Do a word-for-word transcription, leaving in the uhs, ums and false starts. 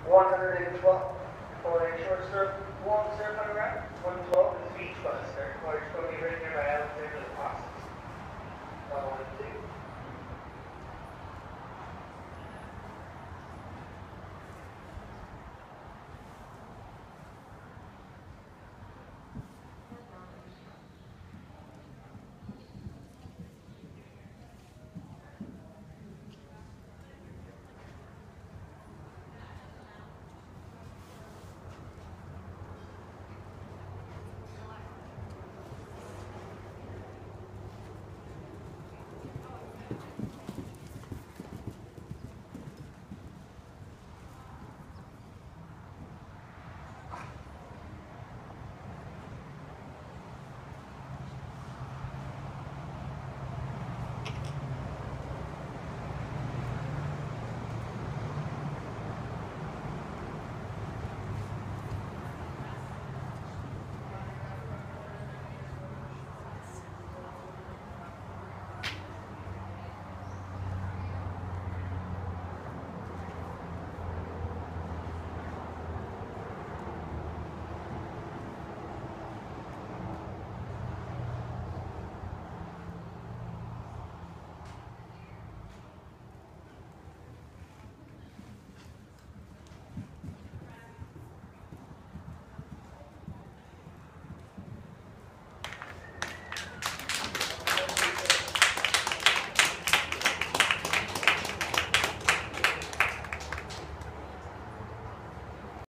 one hundred twelve for a short serve, one serve on the ground. one twelve is beach bus. They're going to be right near my Alexander the Foxes. Uh,